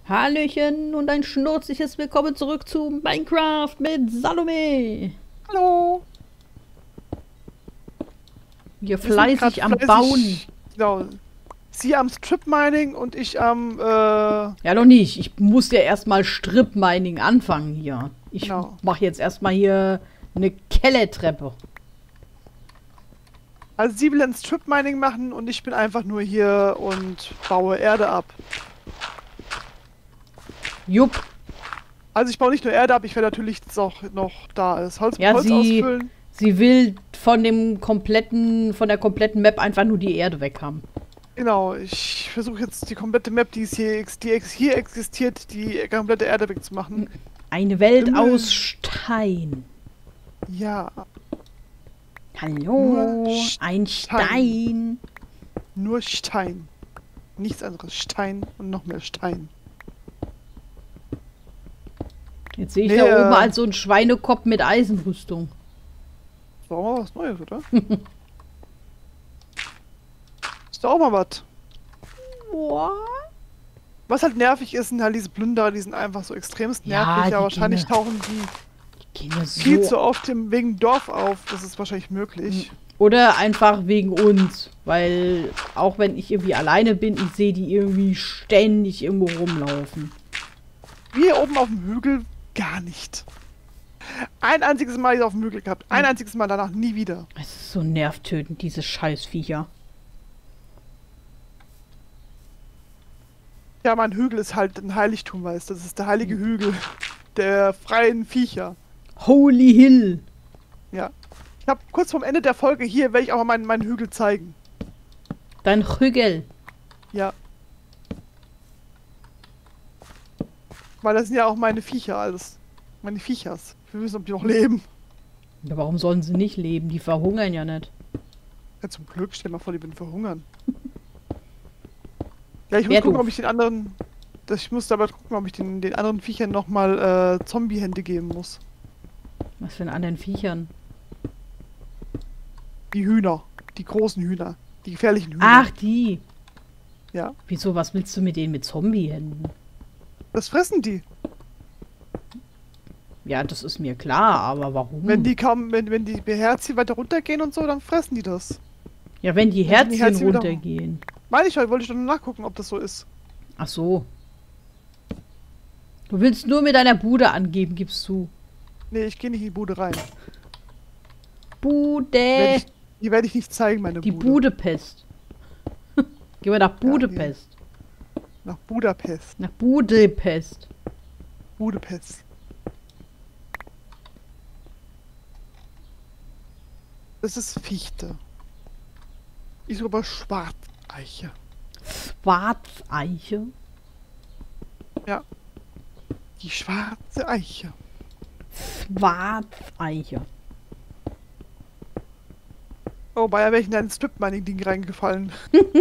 Hallöchen und ein schnurzliches Willkommen zurück zu Minecraft mit Salome. Hallo. Hier fleißig am Bauen. Genau. Sie am Strip-Mining und ich am, Ja, noch nicht. Ich muss ja erstmal Strip-Mining anfangen hier. Ich Genau. mache jetzt erstmal hier eine Kellertreppe. Also sie will ein Strip-Mining machen und ich bin einfach nur hier und baue Erde ab. Jupp. Also ich baue nicht nur Erde ab, ich werde natürlich auch noch da ist. Holz Ja, ausfüllen. sie will von der kompletten Map einfach nur die Erde weg haben. Genau, ich versuche jetzt die komplette Map, die hier existiert, die komplette Erde wegzumachen. Eine Welt aus Stein. Ja. Hallo, Nur ein Stein. Nur Stein. Nichts anderes. Stein und noch mehr Stein. Jetzt sehe ich da oben halt so einen Schweinekopf mit Eisenrüstung. Ist doch auch mal was Neues, oder? Ist doch auch mal was. What? Was halt nervig ist, sind halt diese Plünderer, die sind einfach so extremst nervig, aber wahrscheinlich tauchen die gehen viel zu oft wegen Dorf auf. Das ist wahrscheinlich möglich. Oder einfach wegen uns. Weil auch wenn ich irgendwie alleine bin, ich sehe die irgendwie ständig irgendwo rumlaufen. Wir oben auf dem Hügel gar nicht. Ein einziges Mal auf dem Hügel gehabt. Ein einziges Mal, danach nie wieder. Es ist so nervtötend, diese Scheißviecher. Ja, mein Hügel ist halt ein Heiligtum, weißt du. Das ist der heilige Hügel der freien Viecher. Holy Hill. Ja. Ich habe kurz vorm Ende der Folge hier, werde ich auch mal meinen Hügel zeigen. Dein Hügel. Ja. Weil das sind ja auch meine Viecher alles. Meine Viechers. Wir wissen, ob die noch leben. Ja, warum sollen sie nicht leben? Die verhungern ja nicht. Ja, zum Glück. Stell dir mal vor, die würden verhungern. Ja, ich muss gucken, ob ich den anderen... Ich muss aber gucken, ob ich den anderen Viechern nochmal Zombie-Hände geben muss. Was für einen anderen Viechern? Die Hühner. Die großen Hühner. Die gefährlichen Hühner. Ach, die. Ja. Wieso, was willst du mit denen mit Zombie-Händen? Das fressen die. Ja, das ist mir klar, aber warum? Wenn die Herzchen weiter runtergehen und so, dann fressen die das. Ja, wenn die Herzchen runtergehen. Meine ich, wollte ich doch nur nachgucken, ob das so ist. Ach so. Du willst nur mit deiner Bude angeben, gibst du. Nee, ich gehe nicht in die Bude rein. Bude. Die werde ich nicht zeigen, meine Die Bude. Budapest. Gehen wir nach Budapest. Ja, nach Budapest. Nach Budapest. Budapest. Das ist Fichte. Ich suche aber Schwarzeiche. Schwarzeiche? Ja. Die schwarze Eiche. Schwarzeiche. Oh, bei wäre ich in ein Strip-Mining-Ding reingefallen.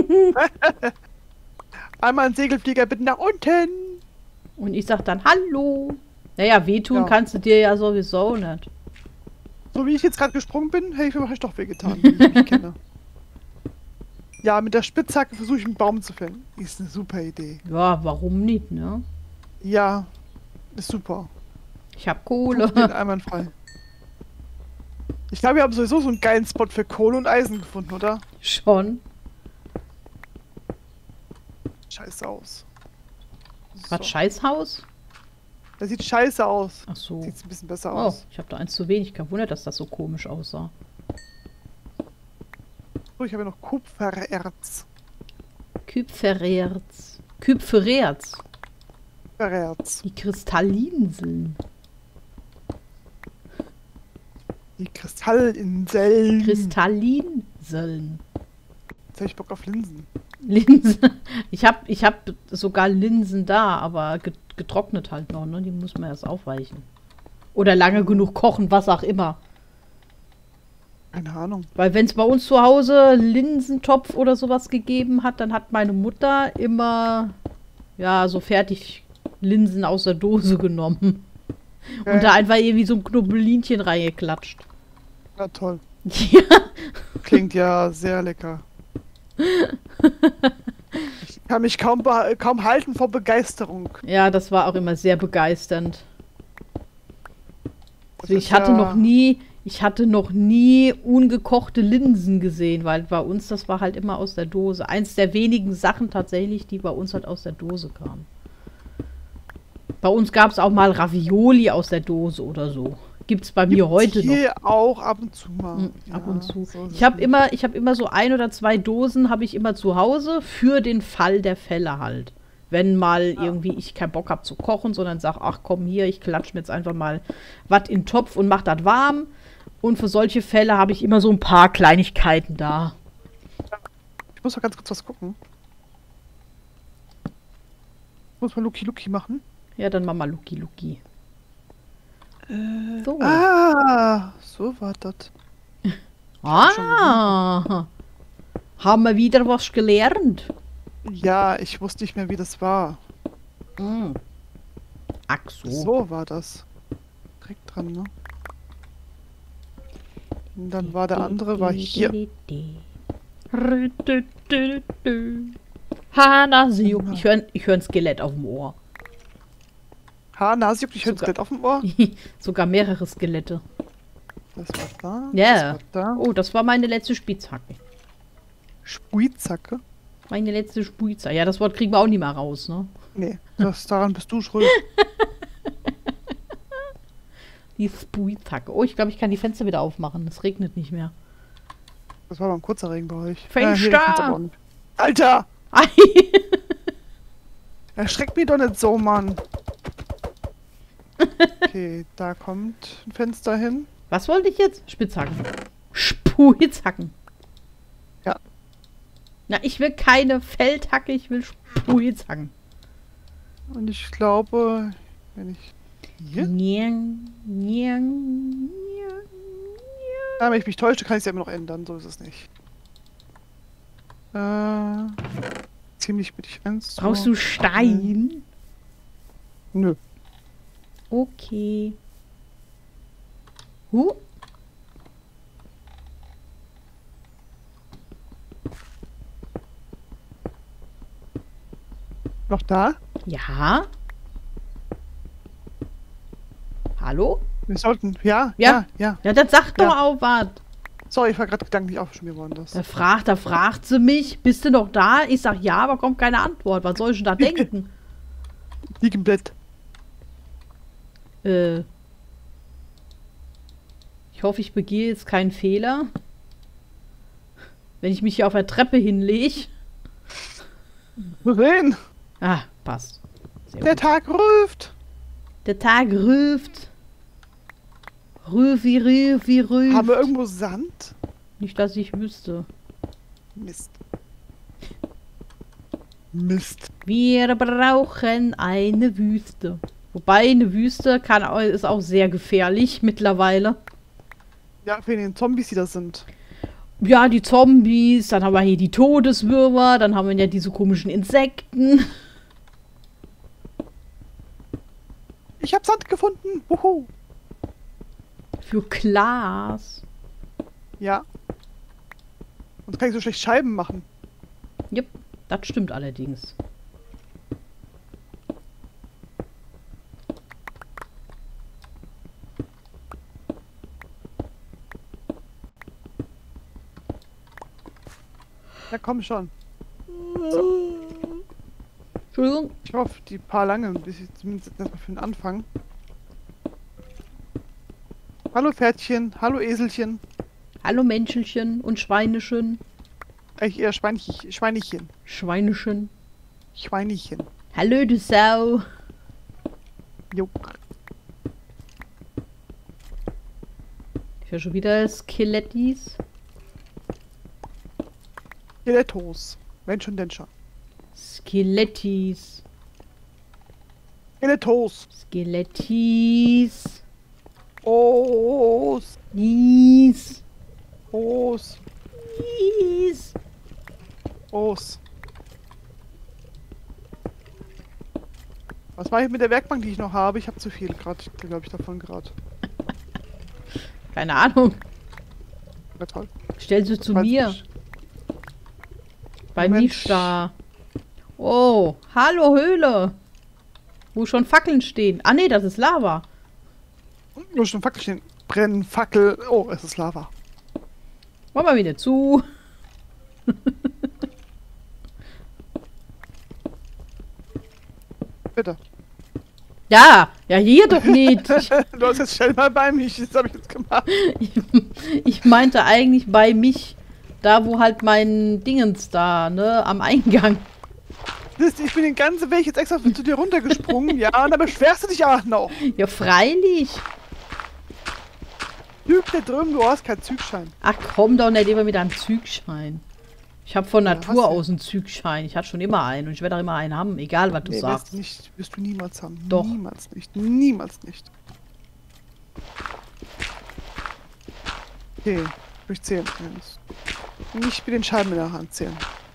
Einmal ein Segelflieger bitte nach unten. Und ich sag dann Hallo. Naja, wehtun kannst du dir ja sowieso nicht. So wie ich jetzt gerade gesprungen bin, hätte ich mir wahrscheinlich doch wehgetan, wie ich mich kenne. Ja, mit der Spitzhacke versuche ich einen Baum zu fällen. Ist eine super Idee. Ja, warum nicht, ne? Ja, ist super. Ich hab Kohle. Einwandfrei. Ich glaube, wir haben sowieso so einen geilen Spot für Kohle und Eisen gefunden, oder? Schon. Scheiße aus. So. Was, Scheißhaus? Das sieht scheiße aus. Ach so. Sieht ein bisschen besser Oh, aus. ich habe da eins zu wenig. Kein Wunder, dass das so komisch aussah. So, ich habe ja noch Kupfererz. Kupfererz. Kupfererz. Kupfererz. Die Kristallinseln. Die Kristallinseln. Kristallinseln. Jetzt hab ich Bock auf Linsen. Linsen. Ich hab sogar Linsen da, aber getrocknet halt noch, ne? Die muss man erst aufweichen. Oder lange genug kochen, was auch immer. Keine Ahnung. Weil wenn es bei uns zu Hause Linsentopf oder sowas gegeben hat, dann hat meine Mutter immer, ja, so fertig Linsen aus der Dose genommen. Und da einfach irgendwie so ein Knobbelinchen reingeklatscht. Ja, toll. Ja. Klingt ja sehr lecker. Ich kann mich kaum halten vor Begeisterung. Ja, das war auch immer sehr begeisternd. Das Also ist ja- ich hatte noch nie ungekochte Linsen gesehen, weil bei uns, das war halt immer aus der Dose. Eins der wenigen Sachen tatsächlich, die bei uns halt aus der Dose kamen. Bei uns gab es auch mal Ravioli aus der Dose oder so. Gibt es bei mir Gibt's heute noch. hier auch ab und zu mal. Ab Ja, und zu. so ist Ich es habe nicht. immer so 1 oder 2 Dosen habe ich immer zu Hause für den Fall der Fälle halt. Wenn mal irgendwie ich keinen Bock habe zu kochen, sondern sage, ach komm hier, ich klatsche mir jetzt einfach mal was in den Topf und mach das warm. Und für solche Fälle habe ich immer so ein paar Kleinigkeiten da. Ich muss mal ganz kurz was gucken. Ich muss mal Luki Luki machen. Ja, dann mach mal Luki Luki. So. Ah, so war das. Ah, haben wir wieder was gelernt. Ja, ich wusste nicht mehr, wie das war. Hm. Ach so. So war das. Direkt dran, ne? Und dann war der andere, war hier. Hanasiu. Ich hör ein Skelett auf dem Ohr. Nase juckt, ich höre das Sogar- Skelett auf dem Ohr. Sogar mehrere Skelette. Das war da. Ja. Das war da. Oh, das war meine letzte Spitzhacke. Spuizacke? Meine letzte Spitzhacke. Ja, das Wort kriegen wir auch nicht mehr raus, ne? Nee, daran bist du schuld. Die Spitzhacke. Oh, ich glaube, ich kann die Fenster wieder aufmachen. Es regnet nicht mehr. Das war aber ein kurzer Regen bei euch. Fenster! Hier regnet aber auch nicht. Alter! Ei. Erschreckt mich doch nicht so, Mann. Okay, da kommt ein Fenster hin. Was wollte ich jetzt? Spitzhacken. Spitzhacken. Ja. Na, ich will keine Feldhacke, ich will Spitzhacken. Und ich glaube, wenn ich hier... Niang, niang, niang, Ja, wenn ich mich täusche, kann ich es ja immer noch ändern. So ist es nicht. Ziemlich mittig. 1, 2, Brauchst du Stein? Nö. Okay. Noch da? Ja. Hallo? Wir sollten... Ja, Ja. ja. Ja, dann sag doch Ja. auch was. Sorry, ich war gerade gedanklich auch schon wieder woanders. Da fragt sie mich, bist du noch da? Ich sag ja, aber kommt keine Antwort. Was soll ich denn da denken? Liegenblatt. Ich hoffe, ich begehe jetzt keinen Fehler. Wenn ich mich hier auf der Treppe hinlege. Sehen, Ah, passt. Sehr der gut. Tag ruft. Der Tag ruft. Rüfi, rüft. Haben wir irgendwo Sand? Nicht, dass ich wüsste. Mist. Mist. Wir brauchen eine Wüste. Wobei, eine Wüste ist auch sehr gefährlich mittlerweile. Ja, wegen den Zombies, die da sind. Ja, die Zombies, dann haben wir hier die Todeswürmer, dann haben wir ja diese komischen Insekten. Ich hab Sand gefunden. Wuhu. Für Glas. Ja. Sonst kann ich so schlecht Scheiben machen. Jep, das stimmt allerdings. Ja, komm schon. Entschuldigung. Ich hoffe, die paar lange, ein bisschen, zumindest erstmal für den Anfang. Hallo Pferdchen, hallo Eselchen. Hallo Menschelchen und Schweinechen. Eigentlich eher Schweinchen. Schweinechen. Schweinchen. Hallo du Sau. Jo. Ich höre schon wieder Skelettis. Skelettos. Mensch und Denscher. Skelettis. Skelettos. Skelettis. Os. Nies. Os. Nies. Os. Was mache ich mit der Werkbank, die ich noch habe? Ich habe zu viel gerade, glaube ich, davon gerade. Keine Ahnung. Ja, toll. Stell sie zu Weiß mir. nicht. Bei Moment. Mista. Oh, hallo Höhle. Wo schon Fackeln stehen. Ah nee, das ist Lava. Nur schon Fackelchen brennen, Fackel. Oh, es ist Lava. Mach mal wieder zu. Bitte. Ja, ja hier doch nicht. Du hast jetzt schnell mal bei mich. Das habe ich jetzt gemacht. Ich meinte eigentlich bei mich. Da, wo halt mein Dingens da, ne, am Eingang. Ich bin den ganzen Weg jetzt extra zu dir runtergesprungen, ja, und da beschwerst du dich auch noch. Ja, freilich. Typ da drüben, du hast keinen Zugschein. Ach komm doch nicht immer mit einem Zugschein. Ich habe von Ja, Natur hast du. aus einen Zugschein. Ich hatte schon immer einen und ich werde auch immer einen haben, egal was du Nee, sagst. wirst du niemals haben. Doch. Niemals nicht. Niemals nicht. Okay, durchzählen. Nicht mit den Scheiben in der Hand zählen.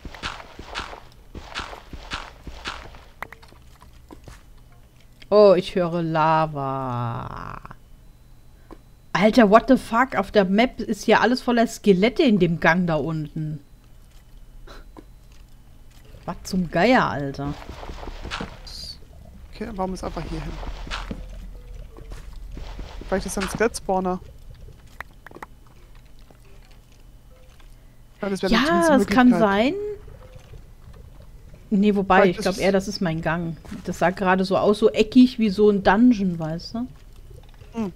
Oh, ich höre Lava. Alter, what the fuck? Auf der Map ist hier alles voller Skelette in dem Gang da unten. Was zum Geier, Alter. Okay, dann bauen wir es einfach hier hin. Vielleicht ist das ein Skelett-Spawner. Ja, das wäre zumindest Ja, eine das kann Möglichkeit. sein. Nee, wobei, Vielleicht ich glaube ist eher, das ist mein Gang. Das sah gerade so aus, so eckig wie so ein Dungeon, weißt du? Hm.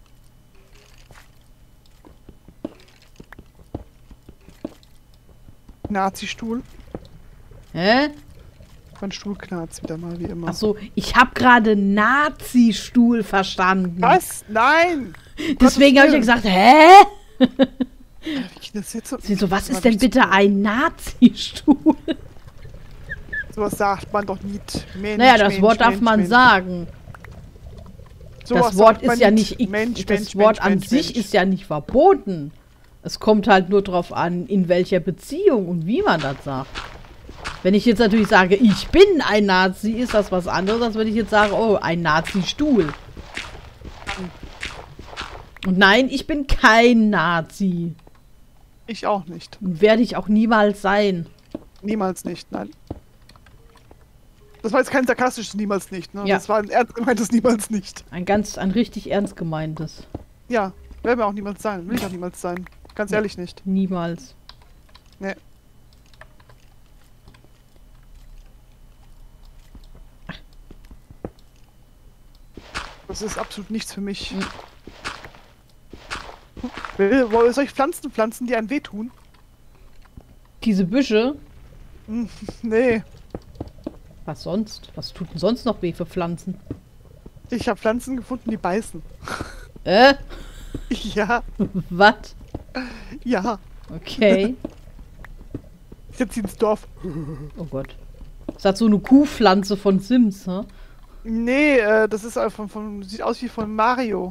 Nazi-Stuhl. Hä? Mein Stuhl knarzt wieder mal, wie immer. Achso, ich habe gerade Nazi-Stuhl verstanden. Was? Nein! Deswegen habe ich ja Gottes gesagt, hä? Wie geht das jetzt so? So, was ist denn bitte ein Nazi-Stuhl? Sowas sagt man doch nicht. Mensch, Naja, das Mensch, Wort darf Mensch, man Mensch. sagen. Sowas Das Wort sagt man ist ja nicht, Mensch, das Mensch, Wort Mensch, an Mensch, sich Mensch. ist ja nicht verboten. Es kommt halt nur drauf an, in welcher Beziehung und wie man das sagt. Wenn ich jetzt natürlich sage, ich bin ein Nazi, ist das was anderes, als wenn ich jetzt sage, oh, ein Nazi-Stuhl. Und nein, ich bin kein Nazi. Ich auch nicht. Und werde ich auch niemals sein. Niemals nicht, nein. Das war jetzt kein sarkastisches Niemals nicht, ne? Ja. Das war ein ernst gemeintes Niemals nicht. Ein richtig ernst gemeintes. Ja, werden wir auch niemals sein. Will ich auch niemals sein. Ganz ehrlich nicht. Niemals. Nee. Das ist absolut nichts für mich. Mhm. Soll ich Pflanzen pflanzen, die einem wehtun? Diese Büsche, Nee. was sonst? Was tut denn sonst noch weh für Pflanzen? Ich habe Pflanzen gefunden, die beißen. Äh? Ja, Was? ja. Okay. Ich setze sie ins Dorf. Oh Gott. Ist das so eine Kuhpflanze von Sims, hä? Nee, das ist sieht aus wie von Mario.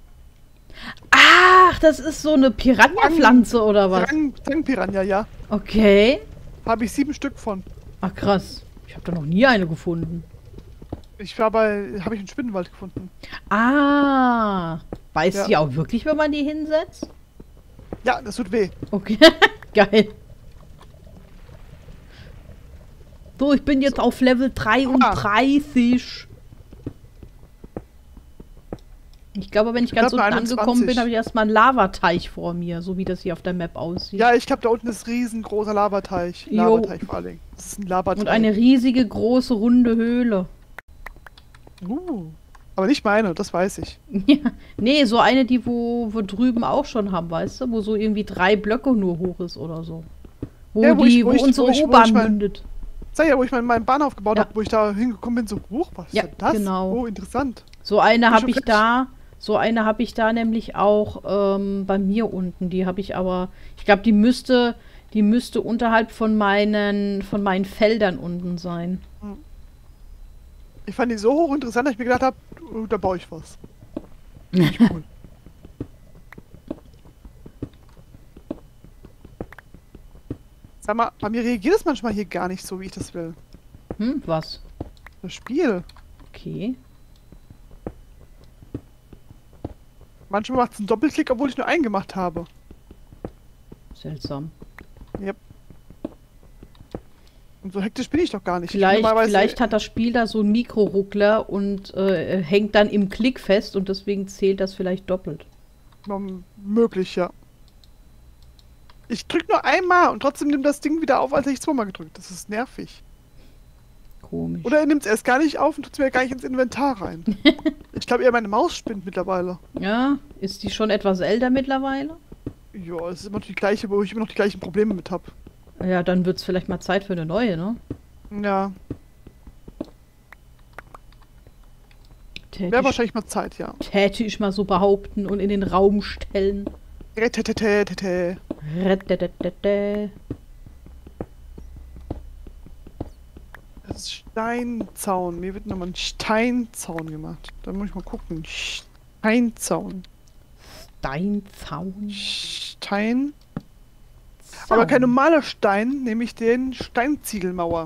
Ach, das ist so eine Piranha-Pflanze oder was? Zangpiranha, ja. Okay. Habe ich 7 Stück von. Ach krass. Ich habe da noch nie eine gefunden. Habe ich einen Spinnenwald gefunden. Ah. Beißt Ja. die auch wirklich, wenn man die hinsetzt? Ja, das tut weh. Okay. Geil. So, ich bin jetzt auf Level 33. Ich glaube, wenn ich ganz hab unten nur angekommen 21. bin, habe ich erstmal einen Lavateich vor mir, so wie das hier auf der Map aussieht. Ja, ich glaube, da unten ist ein riesengroßer Lavateich. Jo. Lavateich vor allen Dingen. Das ist ein Lavateich. Und eine riesige, große, runde Höhle. Aber nicht meine, das weiß ich. Ja. Nee, so eine, die wo wir drüben auch schon haben, weißt du? Wo so irgendwie 3 Blöcke nur hoch ist oder so. Wo, Ja, wo unsere ich U-Bahn mal- mündet. Sag ja, wo ich meinen Bahnhof gebaut Ja. habe, wo ich da hingekommen bin, so hoch, was Ja, ist denn das? genau. Oh, interessant. So eine Bin habe schon ich fertig. da. So eine habe ich da nämlich auch bei mir unten. Die habe ich aber. Ich glaube, die müsste unterhalb von meinen Feldern unten sein. Ich fand die so hoch interessant, dass ich mir gedacht habe, da baue ich was. Finde ich cool. Sag mal, bei mir reagiert es manchmal hier gar nicht so, wie ich das will. Hm, was? Das Spiel. Okay. Manchmal macht es einen Doppelklick, obwohl ich nur einen gemacht habe. Seltsam. Und Und so hektisch bin ich doch gar nicht. Vielleicht hat das Spiel da so einen Mikroruckler und hängt dann im Klick fest und deswegen zählt das vielleicht doppelt. Möglich, ja. Ich drück nur einmal und trotzdem nimmt das Ding wieder auf, als hätte ich zweimal gedrückt. Das ist nervig. Komisch. Oder er nimmt es erst gar nicht auf und tut es mir gar nicht ins Inventar rein. Ich glaube eher, meine Maus spinnt mittlerweile. Ja, ist die schon etwas älter mittlerweile? Ja, es ist immer noch die gleiche, wo ich immer noch die gleichen Probleme mit habe. Ja, dann wird es vielleicht mal Zeit für eine neue, ne? Ja. Wäre wahrscheinlich mal Zeit, ja. Täte ich mal so behaupten und in den Raum stellen. Retetetetete. Das ist Steinzaun. Mir wird nochmal ein Steinzaun gemacht. Da muss ich mal gucken. Steinzaun. Steinzaun? Stein. Aber kein normaler Stein, nämlich den Steinziegelmauer.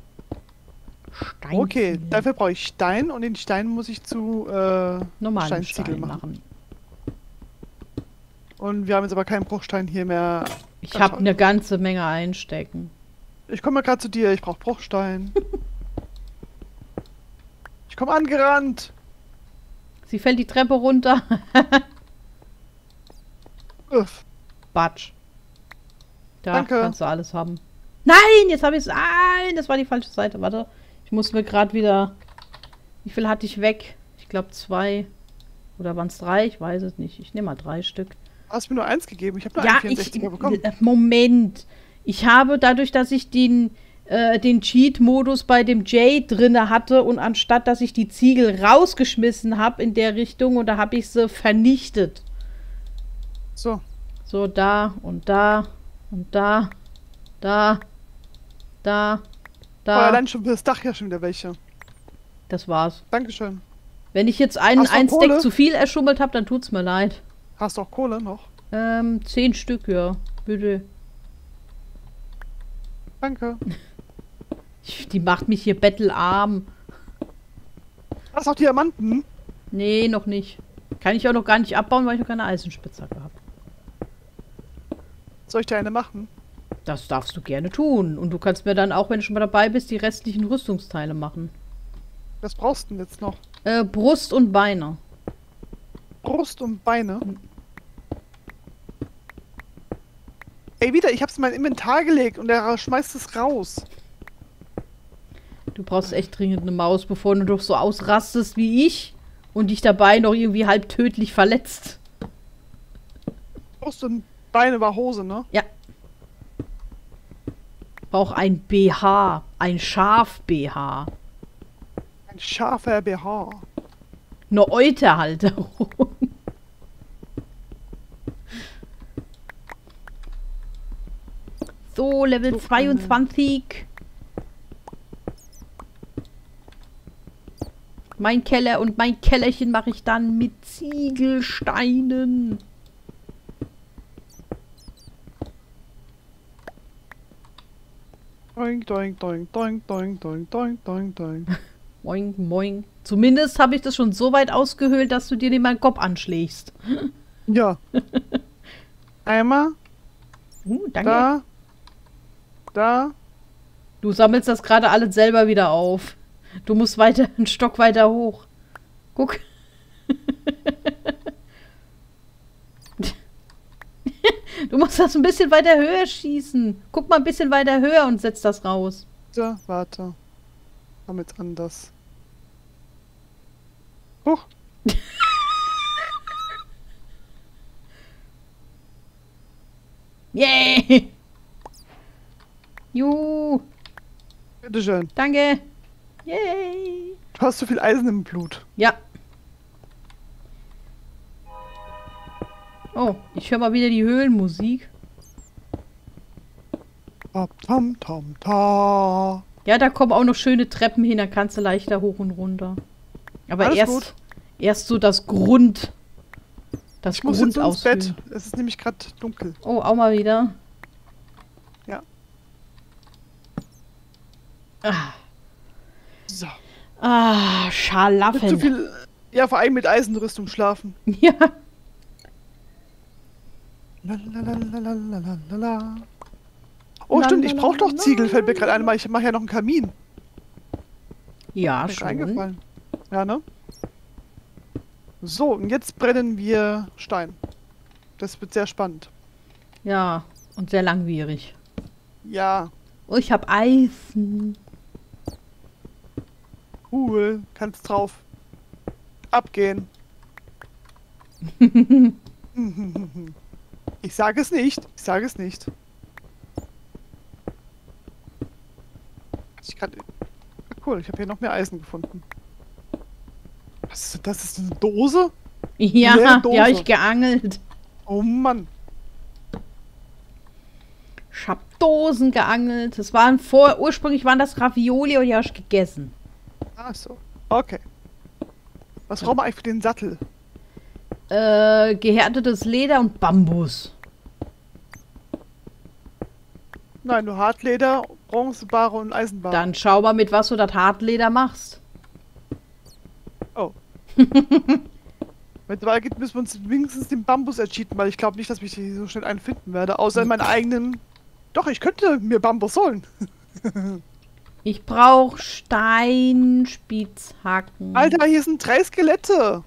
Okay, dafür brauche ich Stein und den Stein muss ich zu normalen Steinziegel Stein machen. Und wir haben jetzt aber keinen Bruchstein hier mehr. Ich habe eine ganze Menge einstecken. Ich komme mal gerade zu dir, ich brauche Bruchstein. Ich komme angerannt. Sie fällt die Treppe runter. Uff. Batsch. Da Danke. kannst du alles haben. Nein, jetzt habe ich es. Nein, das war die falsche Seite. Warte. Ich muss mir gerade wieder... Wie viel hatte ich weg? Ich glaube 2. Oder waren es 3? Ich weiß es nicht. Ich nehme mal 3 Stück. Hast mir nur 1 gegeben. Ich habe nur Ja, 64er bekommen. Moment. Ich habe dadurch, dass ich den Cheat-Modus bei dem Jay drinne hatte und anstatt, dass ich die Ziegel rausgeschmissen habe in der Richtung und da habe ich sie vernichtet. So. So, da und da und da. Da. Da. Da. Aber allein schon für das Dach ja schon wieder welche. Das war's. Dankeschön. Wenn ich jetzt ein Kohle? Stack zu viel erschummelt habe, dann tut's mir leid. Hast du auch Kohle noch? 10 Stück, ja. Bitte. Danke. Die macht mich hier bettelarm. Hast du auch Diamanten? Nee, noch nicht. Kann ich auch noch gar nicht abbauen, weil ich noch keine Eisenspitzhacke habe. Soll ich dir eine machen? Das darfst du gerne tun. Und du kannst mir dann auch, wenn du schon mal dabei bist, die restlichen Rüstungsteile machen. Was brauchst du denn jetzt noch? Brust und Beine. Brust und Beine? Ey, wieder, ich hab's in mein Inventar gelegt und er schmeißt es raus. Du brauchst echt dringend eine Maus, bevor du doch so ausrastest wie ich und dich dabei noch irgendwie halb tödlich verletzt. Brust und Beine war Hose, ne? Ja. Brauch ein BH. Ein Schaf-BH. Ein scharfer BH. Eine Euterhalterung. So, Level 22. Mein Keller und mein Kellerchen mache ich dann mit Ziegelsteinen. Doink, doink, doink, doink, doink, doink, doink, doink, doink. Moin, moin. Zumindest habe ich das schon so weit ausgehöhlt, dass du dir den meinen Kopf anschlägst. Ja. Einmal. Danke. Da. Da. Du sammelst das gerade alles selber wieder auf. Du musst weiter, einen Stock weiter hoch. Guck. Du musst das ein bisschen weiter höher schießen. Guck mal ein bisschen weiter höher und setz das raus. So, warte. Komm jetzt anders. Huch. Yay! Juhu! Bitteschön. Danke! Yay! Du hast so viel Eisen im Blut. Ja. Oh, ich höre mal wieder die Höhlenmusik. Tam, tam, tam, ta. Ja, da kommen auch noch schöne Treppen hin, da kannst du leichter hoch und runter. Aber Alles erst so das Grund. Das Ich muss jetzt ins Grundausführen. Bett. Es ist nämlich gerade dunkel. Oh, auch mal wieder. Ja. Ah, So. ah Schalaffen. Mit zu viel. Ja, vor allem mit Eisenrüstung schlafen. Ja. Lalalalalalala. Oh, stimmt, ich brauche doch Ziegel, fällt mir gerade ein, weil ich mache ja noch einen Kamin. Ja, Ist mir schon. eingefallen. Ja, ne? So, und jetzt brennen wir Stein. Das wird sehr spannend. Ja, und sehr langwierig. Ja, Oh, ich habe Eisen. cool. Kannst drauf abgehen. Ich sage es nicht. Ich sage es nicht. Ich kann... Cool, ich habe hier noch mehr Eisen gefunden. Was ist das? Ist eine Dose? Ja, Leere Dose. die habe ich geangelt. Oh Mann. Ich habe Dosen geangelt. Ursprünglich waren das Ravioli und die habe ich gegessen. Ach so. Okay. Was brauchen wir eigentlich für den Sattel? Gehärtetes Leder und Bambus. Nein, nur Hartleder, Bronzebare und Eisenbare. Dann schau mal, mit was du das Hartleder machst. Oh. Wenn es weitergeht, müssen wir uns wenigstens den Bambus ercheaten, weil ich glaube nicht, dass ich hier so schnell einen finden werde. Außer in meinen eigenen... Doch, ich könnte mir Bambus holen. Ich brauche Steinspitzhacken. Alter, hier sind 3 Skelette.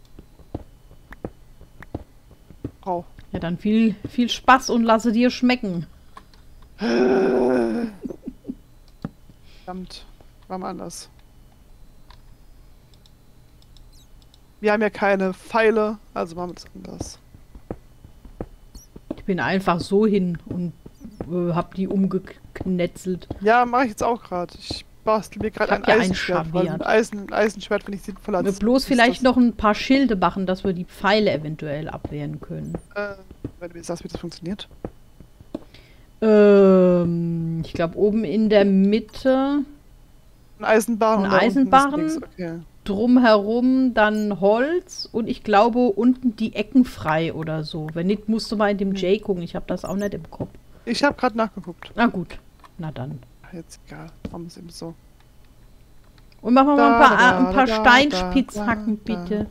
Oh. Ja, dann viel Spaß und lasse dir schmecken. Verdammt. War mal anders. Wir haben ja keine Pfeile, also machen wir das anders. Ich bin einfach so hin und hab die umgeknetzelt. Ja, mache ich jetzt auch gerade. Ich bastel mir gerade ein hab ja Eisenschwert. Weil ein Eisenschwert finde ich sinnvoller als... Bloß vielleicht noch ein paar Schilde machen, dass wir die Pfeile eventuell abwehren können. Wenn du mir sagst, wie das funktioniert. Ich glaube oben in der Mitte Ein Eisenbarren. Ein Eisenbarren? Okay. drumherum dann Holz und ich glaube unten die Ecken frei oder so. Wenn nicht, musst du mal in dem J gucken. Ich habe das auch nicht im Kopf. Ich habe gerade nachgeguckt. Na gut, na dann. Jetzt egal. Machen wir es eben so. Und machen wir mal ein paar Steinspitzhacken, bitte.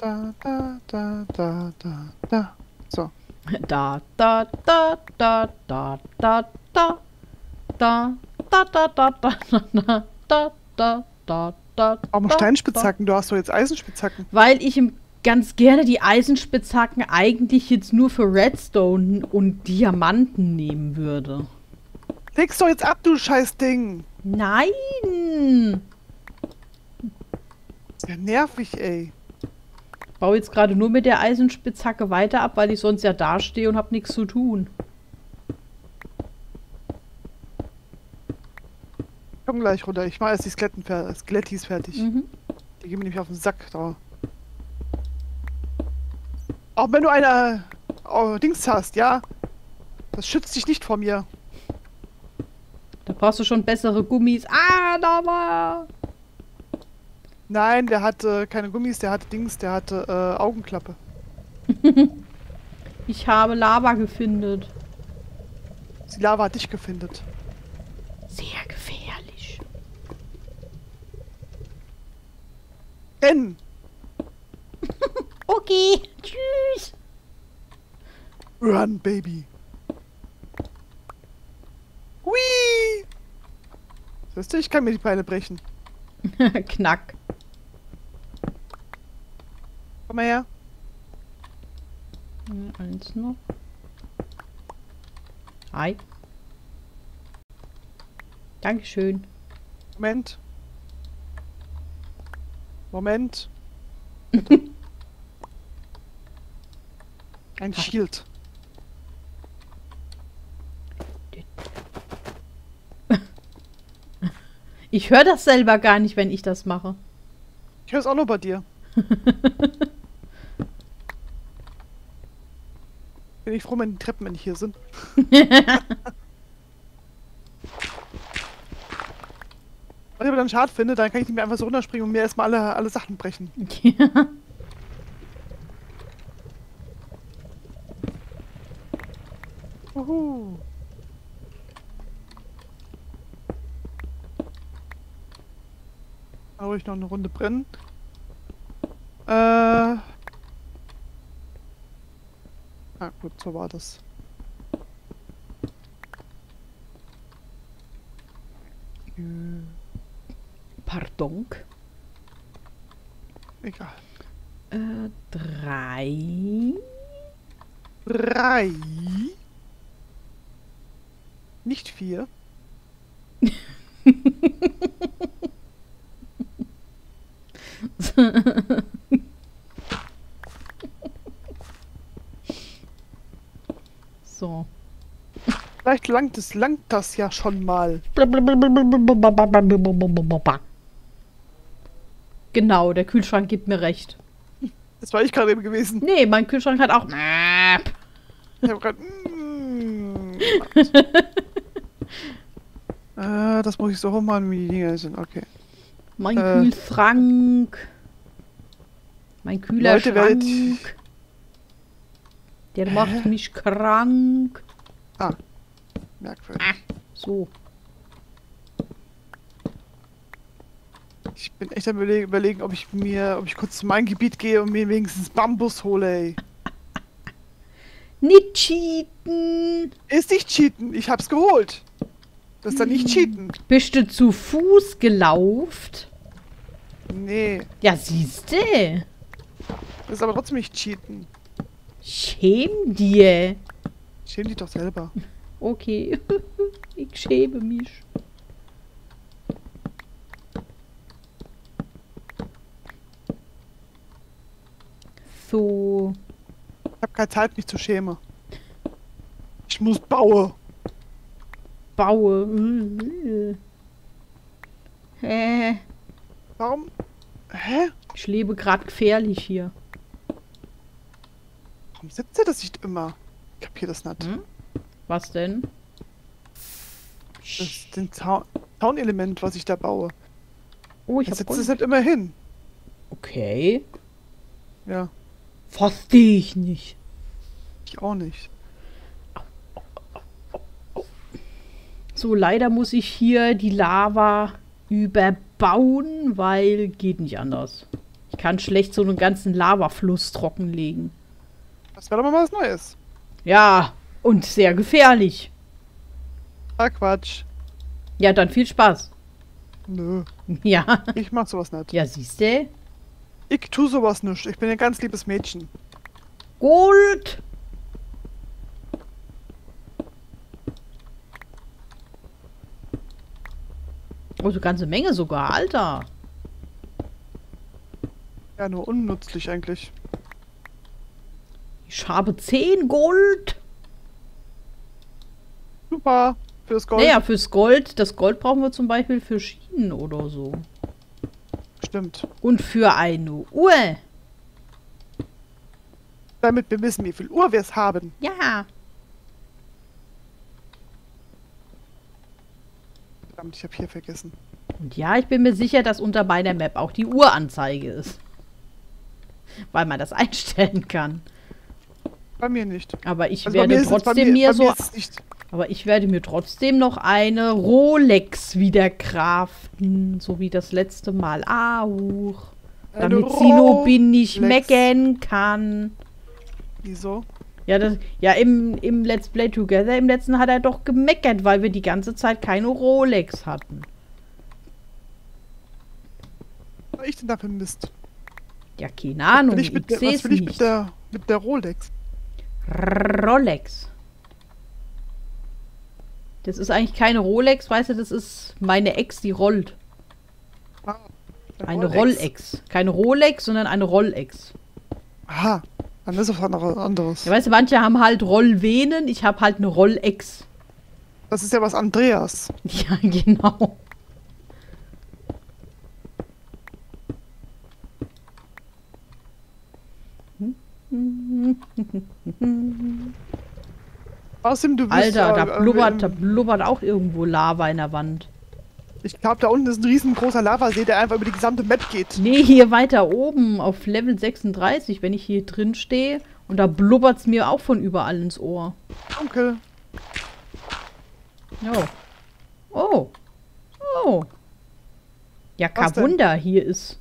Da. So. Da, da, da, da, da, da, da, da, da, da, da, da, da, da, da, da, da. Warum Steinspitzhacken? Du hast doch jetzt Eisenspitzhacken. Weil ich ganz gerne die Eisenspitzhacken eigentlich jetzt nur für Redstone und Diamanten nehmen würde. Leg's doch jetzt ab, du scheiß Ding. Nein! Ist ja nervig, ey. Ich baue jetzt gerade nur mit der Eisenspitzhacke weiter ab, weil ich sonst ja dastehe und habe nichts zu tun. Komm gleich runter. Ich mache erst die Skelettis fertig. Mhm. Die gehen mir nämlich auf den Sack drauf. Auch wenn du eine Dings hast, ja? Das schützt dich nicht vor mir. Da brauchst du schon bessere Gummis. Ah, da war... Nein, der hatte keine Gummis, der hatte Dings, der hatte Augenklappe. Ich habe Lava gefunden. Die Lava hat dich gefindet. Sehr gefährlich. Ben! Okay, tschüss. Run, Baby! Hui! Siehst du, ich kann mir die Beine brechen. Knack. Komm mal her. Eins noch. Hi. Dankeschön. Moment. Moment. Ein Shield. Ich höre das selber gar nicht, wenn ich das mache. Ich höre es auch nur bei dir. Bin ich froh, wenn die Treppen nicht hier sind. Was ich aber dann schade finde, dann kann ich nicht mehr einfach so runterspringen und mir erstmal alle Sachen brechen. Ja. Uhu. Da hol ich noch eine Runde brennen. Ah gut, so war das. Donk. Egal. 3. 3. Nicht 4. So. Vielleicht langt das ja schon mal. Genau, der Kühlschrank gibt mir recht. Das war ich gerade eben gewesen. Nee, mein Kühlschrank hat auch. Ich habe gerade. Das muss ich so rummachen, wie die Dinger sind. Okay. Mein Kühlschrank. Mein Kühlerschrank. Leute, der macht mich krank. Ah. Merkwürdig. So. Ich bin echt am überlegen, ob ich kurz zu meinem Gebiet gehe und mir wenigstens Bambus hole, ey. Nicht cheaten. Ist nicht cheaten, ich hab's geholt. Das ist dann nicht cheaten. Bist du zu Fuß gelaufen? Nee, Ja, siehste. das ist aber trotzdem nicht cheaten. Schäm dir. Schäm dich doch selber. Okay. Ich schäme mich. So. Ich hab keine Zeit, mich zu schämen. Ich muss bauen. Baue. Warum? Hä? Ich lebe gerade gefährlich hier. Warum sitzt er das nicht immer? Ich kapier das nicht. Hm? Was denn? Das ist den Zaunelement, was ich da baue. Oh, ich Da habe sitzt es halt immer hin. Okay. Ja, Verstehe ich nicht. ich auch nicht. So, leider muss ich hier die Lava überbauen, weil geht nicht anders. Ich kann schlecht so einen ganzen Lavafluss trockenlegen. Das wäre doch mal was Neues. Ja, und sehr gefährlich. Ah, Quatsch. Ja, dann viel Spaß. Nö, Ja. ich mach sowas nicht. Ja, siehste. Ich tu sowas nicht. Ich bin ein ganz liebes Mädchen. Gold. Oh, so ganze Menge sogar, Alter. Ja, nur unnützlich eigentlich. Ich habe 10 Gold. Super. Fürs Gold. Naja, fürs Gold. Das Gold brauchen wir zum Beispiel für Schienen oder so. Stimmt. Und für eine Uhr. Damit wir wissen, wie viel Uhr wir es haben. Ja. Verdammt, ich habe hier vergessen. Und ja, ich bin mir sicher, dass unter meiner Map auch die Uhranzeige ist. Weil man das einstellen kann. Bei mir nicht. Aber ich Also bei mir werde ist es- trotzdem bei mir mir so. ist es nicht. Aber ich werde mir trotzdem noch eine Rolex wieder craften. So wie das letzte Mal auch. Eine Damit Sinobin nicht Rolex. meckern kann. Wieso? Ja, im Let's Play Together, im letzten hat er doch gemeckert, weil wir die ganze Zeit keine Rolex hatten. Was war ich denn da für Mist? Ja, keine Ahnung, ich was sehe es will ich nicht. mit der Rolex? Rolex. Das ist eigentlich keine Rolex, weißt du, das ist meine Ex, die rollt. Ah, Eine Rollex. Keine Rolex, sondern eine Rollex. Aha, dann ist es was anderes. Ja, weißt du, manche haben halt Rollvenen, ich habe halt eine Rollex. Das ist ja was Andreas. Ja, genau. Außerdem, du bist Alter, ja, da blubbert auch irgendwo Lava in der Wand. ich glaube, da unten ist ein riesengroßer Lavasee, der einfach über die gesamte Map geht. Nee, hier weiter oben auf Level 36, wenn ich hier drin stehe. Und da blubbert's mir auch von überall ins Ohr. Dunkel. Oh. Oh. Oh. Ja, Was kein Wunder, hier ist...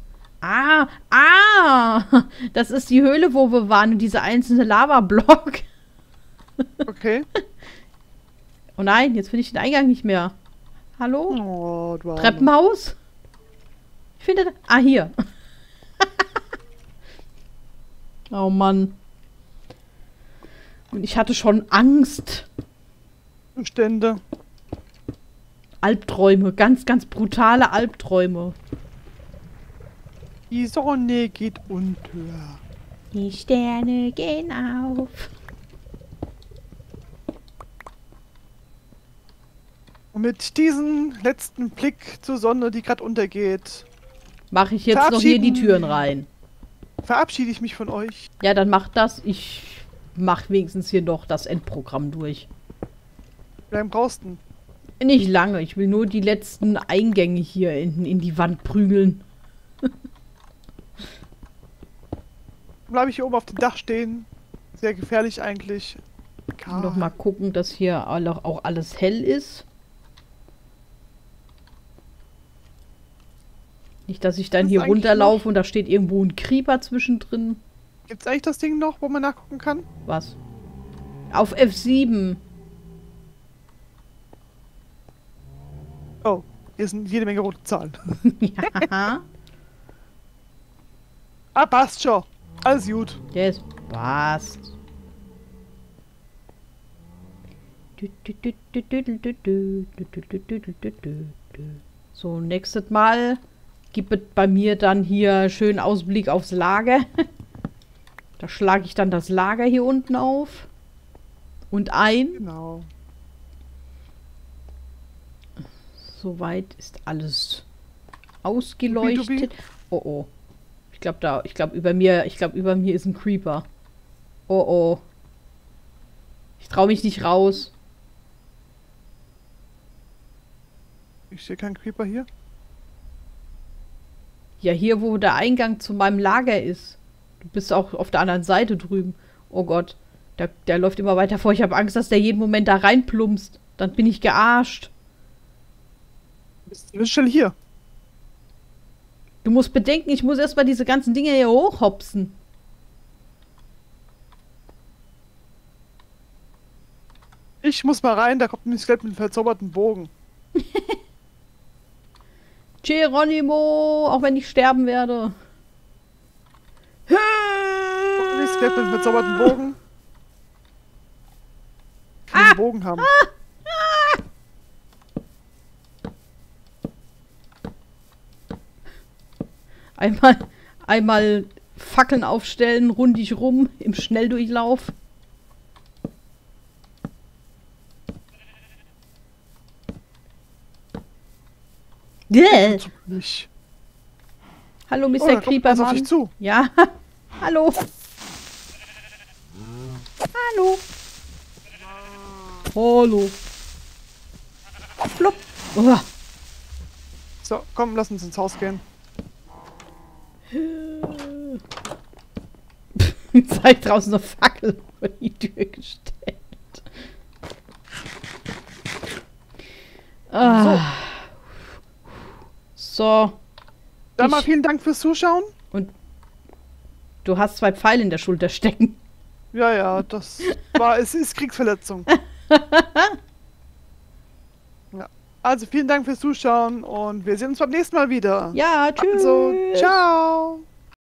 Das ist die Höhle, wo wir waren und dieser einzelne Lava-Block. Okay. Oh nein, jetzt finde ich den Eingang nicht mehr. Hallo? Oh, du Arme. Treppenhaus? Ich finde... Ah, hier. Oh Mann. Und ich hatte schon Angst. Bestände. Albträume. Ganz, ganz brutale Albträume. Die Sonne geht unter. Die Sterne gehen auf. Und mit diesem letzten Blick zur Sonne, die gerade untergeht, Mache ich jetzt noch hier die Türen rein. verabschiede ich mich von euch. Ja, dann mach das. Ich mach wenigstens hier noch das Endprogramm durch. Wie lange brauchst du? Nicht lange. Ich will nur die letzten Eingänge hier in die Wand prügeln. Bleibe ich hier oben auf dem Dach stehen. Sehr gefährlich eigentlich. Noch mal gucken, dass hier auch alles hell ist. Nicht, dass ich dann hier runterlaufe und da steht irgendwo ein Creeper zwischendrin. Gibt's eigentlich das Ding noch, wo man nachgucken kann? Was? Auf F7. Oh, hier sind jede Menge rote Zahlen. Ja. Ah, passt schon. Alles gut. Yes, passt. So, nächstes Mal gibt es bei mir dann hier schön Ausblick aufs Lager. Da schlage ich dann das Lager hier unten auf. Und ein. Genau. Soweit ist alles ausgeleuchtet. Oh oh. Ich glaube über mir ist ein Creeper. Oh oh. Ich traue mich nicht raus. Ich sehe keinen Creeper hier. Ja, hier, wo der Eingang zu meinem Lager ist. Du bist auch auf der anderen Seite drüben. Oh Gott. Der läuft immer weiter vor. Ich habe Angst, dass der jeden Moment da reinplumpst. Dann bin ich gearscht. Du bist schon hier. Du musst bedenken, ich muss erstmal diese ganzen Dinge hier hochhopsen. Ich muss mal rein, da kommt ein Skelett mit einem verzauberten Bogen. Geronimo, auch wenn ich sterben werde. Ein Skelett mit einem verzauberten Bogen. Ich will einen Bogen haben. Einmal Fackeln aufstellen, rundig rum, im Schnelldurchlauf. Yeah. Hallo, Mr. Creepermann. Ja, hallo. Hallo. Hallo. Flupp. Oh. So, komm, lass uns ins Haus gehen. Jetzt habe ich draußen eine Fackel vor die Tür gestellt. Ah. So. Dann mal vielen Dank fürs Zuschauen. Und du hast 2 Pfeile in der Schulter stecken. Ja, ja, das war, es ist Kriegsverletzung. Ja. Also vielen Dank fürs Zuschauen und wir sehen uns beim nächsten Mal wieder. Ja, tschüss. Also, ciao.